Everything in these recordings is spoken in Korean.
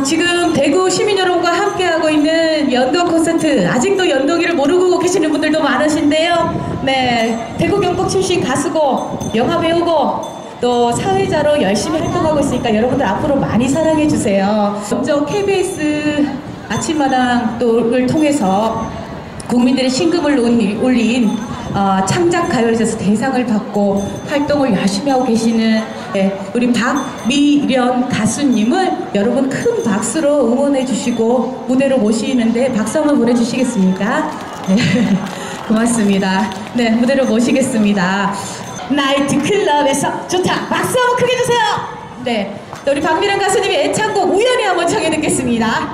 지금 대구 시민 여러분과 함께하고 있는 연동 콘서트, 아직도 연동이를 모르고 계시는 분들도 많으신데요. 네, 대구 경북 출신 가수고 영화 배우고 또 사회자로 열심히 활동하고 있으니까 여러분들 앞으로 많이 사랑해주세요. 먼저 KBS 아침마당을 통해서 국민들의 신금을 올린 창작가요제에서 대상을 받고 활동을 열심히 하고 계시는 우리 박미련 가수님을 여러분 큰 박수로 응원해 주시고 무대로 모시는데 박수 한번 보내주시겠습니까? 네, 고맙습니다. 네, 무대로 모시겠습니다. 나이트클럽에서 좋다! 박수 한번 크게 주세요! 네, 또 우리 박미련 가수님의 애창곡 우연히 한번 청해 듣겠습니다.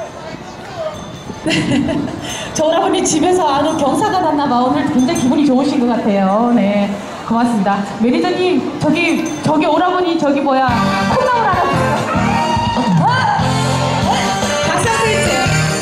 저 오라버니 집에서 아주 경사가 났나봐. 오늘 굉장히 기분이 좋으신 것 같아요. 네, 고맙습니다. 매니저님, 저기 오라버니 저기 뭐야 콧나물 알아주세요. 박수 스위치.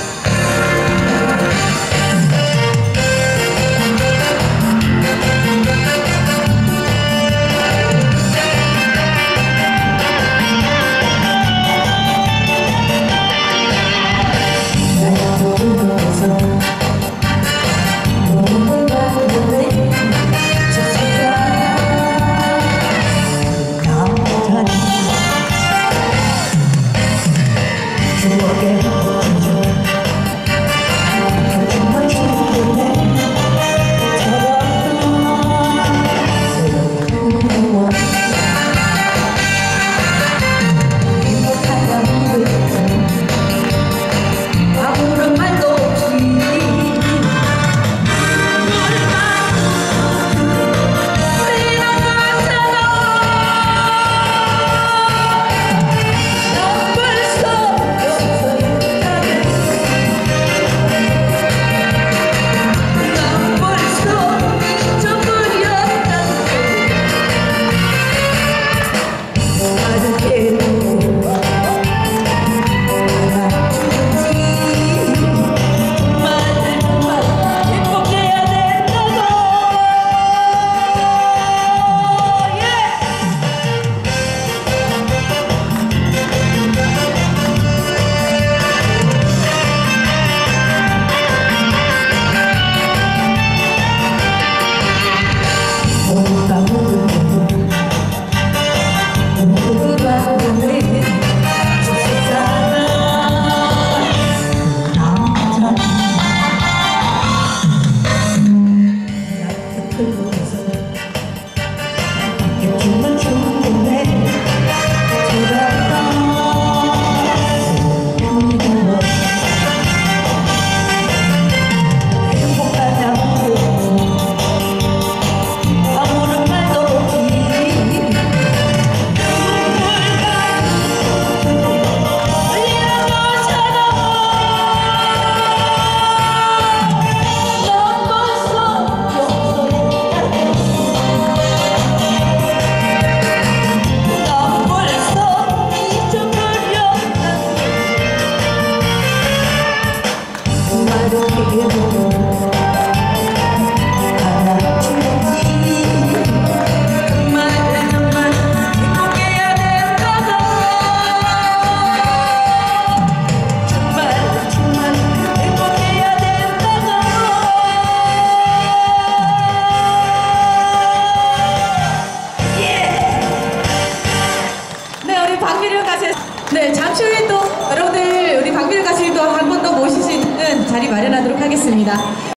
네, 잠시 후에 또 여러분들 우리 박미련 가수님도 한 번 더 모실 수 있는 자리 마련하도록 하겠습니다.